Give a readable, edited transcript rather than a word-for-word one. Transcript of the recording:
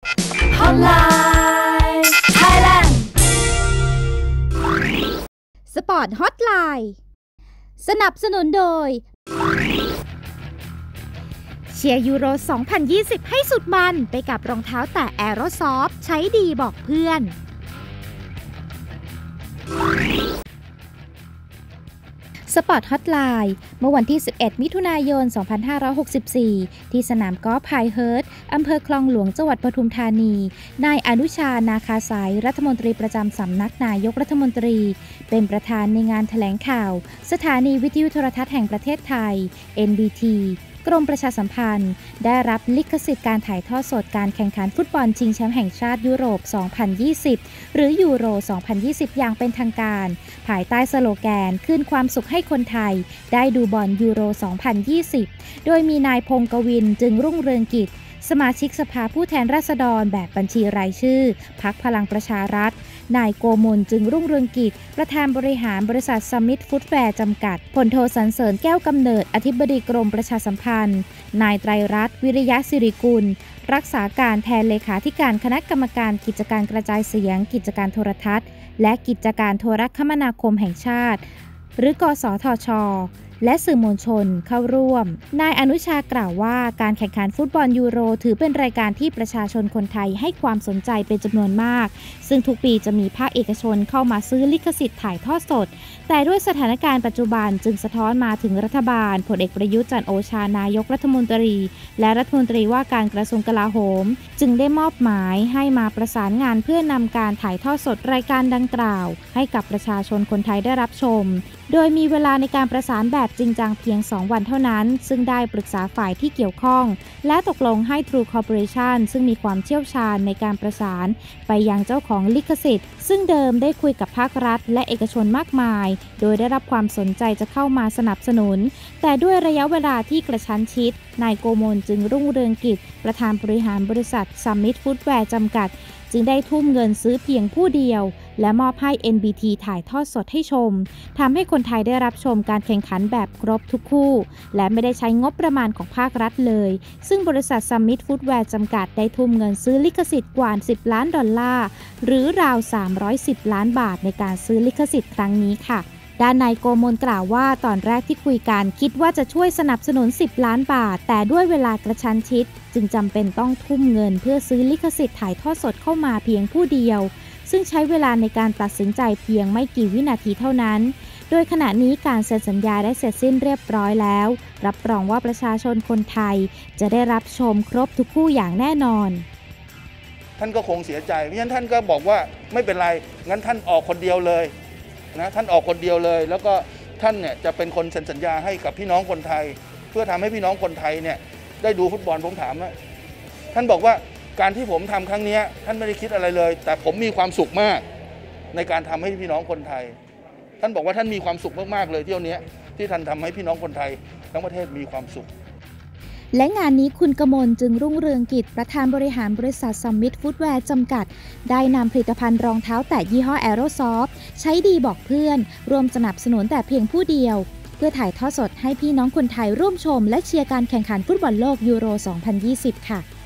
ฮอตไลน์ไทยแลนด์สปอร์ตฮอตไลน์สนับสนุนโดยเชียร์ยูโร 2020 ให้สุดมันไปกับรองเท้าแตะแอโรซอฟท์ใช้ดีบอกเพื่อนสปอร์ตฮอตไลน์เมื่อวันที่ 11 มิถุนายน 2564 ที่สนามกอล์ฟไฮเฮิร์ตอำเภอคลองหลวงจังหวัดปทุมธานีนายอนุชา นาคาสายรัฐมนตรีประจำสำนักนายกรัฐมนตรีเป็นประธานในงานแถลงข่าวสถานีวิทยุโทรทัศน์แห่งประเทศไทย NBT กรมประชาสัมพันธ์ได้รับลิขสิทธิ์การถ่ายทอดสดการแข่งขันฟุตบอลชิงแชมป์แห่งชาติยุโรป 2020 หรือยูโร 2020 อย่างเป็นทางการภายใต้สโลแกนคืนความสุขให้คนไทยได้ดูบอลยูโร 2020 โดยมีนายพงศ์กวินจึงรุ่งเรืองกิจสมาชิกสภาผู้แทนราษฎรแบบบัญชีรายชื่อพรรคพลังประชารัฐนายโกมลจึงรุ่งเรืองกิจประธานบริหารบริษัทซัมมิตฟุตแวร์จำกัดพลโทสรรเสริญแก้วกำเนิดอธิบดีกรมประชาสัมพันธ์นายไตรรัตน์วิริยะสิริกุลรักษาการแทนเลขาธิการคณะกรรมการกิจการกระจายเสียงกิจการโทรทัศน์และกิจการโทรคมนาคมแห่งชาติหรือกสทช.และสื่อมวลชนเข้าร่วมนายอนุชากล่าวว่าการแข่งขันฟุตบอลยูโรถือเป็นรายการที่ประชาชนคนไทยให้ความสนใจเป็นจำนวนมากซึ่งทุกปีจะมีภาคเอกชนเข้ามาซื้อลิขสิทธิ์ถ่ายทอดสดแต่ด้วยสถานการณ์ปัจจุบันจึงสะท้อนมาถึงรัฐบาลพลเอกประยุทธ์จันทร์โอชานายกรัฐมนตรีและรัฐมนตรีว่าการกระทรวงกลาโหมจึงได้มอบหมายให้มาประสานงานเพื่อนำการถ่ายทอดสดรายการดังกล่าวให้กับประชาชนคนไทยได้รับชมโดยมีเวลาในการประสานแบบจริงจังเพียง2 วันเท่านั้นซึ่งได้ปรึกษาฝ่ายที่เกี่ยวข้องและตกลงให้ True Corporation ซึ่งมีความเชี่ยวชาญในการประสานไปยังเจ้าของลิขสิทธิ์ซึ่งเดิมได้คุยกับภาครัฐและเอกชนมากมายโดยได้รับความสนใจจะเข้ามาสนับสนุนแต่ด้วยระยะเวลาที่กระชั้นชิดนายโกมลจึงรุ่งเรืองกิจประธานบริหารบริษัท Summit Footwear จำกัดจึงได้ทุ่มเงินซื้อเพียงผู้เดียวและมอบให้ NBT ถ่ายทอดสดให้ชมทำให้คนไทยได้รับชมการแข่งขันแบบครบทุกคู่และไม่ได้ใช้งบประมาณของภาครัฐเลยซึ่งบริษัท Summit Footwear จำกัดได้ทุ่มเงินซื้อลิขสิทธิ์กว่า$10 ล้านหรือราว310 ล้านบาทในการซื้อลิขสิทธิ์ครั้งนี้ค่ะด้านนายโกมลกล่าวว่าตอนแรกที่คุยกันคิดว่าจะช่วยสนับสนุน$10 ล้านแต่ด้วยเวลากระชั้นชิดจึงจำเป็นต้องทุ่มเงินเพื่อซื้อลิขสิทธิ์ถ่ายทอดสดเข้ามาเพียงผู้เดียวซึ่งใช้เวลาในการตัดสินใจเพียงไม่กี่วินาทีเท่านั้นโดยขณะนี้การเซ็นสัญญาได้เสร็จสิ้นเรียบร้อยแล้วรับรองว่าประชาชนคนไทยจะได้รับชมครบทุกคู่อย่างแน่นอนท่านก็คงเสียใจเพราะฉะนั้นท่านก็บอกว่าไม่เป็นไรงั้นท่านออกคนเดียวเลยนะท่านออกคนเดียวเลยแล้วก็ท่านเนี่ยจะเป็นคนเซ็นสัญญาให้กับพี่น้องคนไทยเพื่อทำให้พี่น้องคนไทยเนี่ยได้ดูฟุตบอลผมถามว่าท่านบอกว่าการที่ผมทำครั้งนี้ท่านไม่ได้คิดอะไรเลยแต่ผมมีความสุขมากในการทำให้พี่น้องคนไทยท่านบอกว่าท่านมีความสุขมากๆเลยเที่ยวนี้ที่ท่านทำให้พี่น้องคนไทยทั้งประเทศมีความสุขและงานนี้คุณกมลจึงรุ่งเรืองกิจประธานบริหารบริษัท Summit Footwear จำกัดได้นำผลิตภัณฑ์รองเท้าแตะยี่ห้อ Aerosoft ใช้ดีบอกเพื่อนรวมสนับสนุนแต่เพียงผู้เดียวเพื่อถ่ายทอดสดให้พี่น้องคนไทยร่วมชมและเชียร์การแข่งขันฟุตบอลโลกยูโร 2020 ค่ะ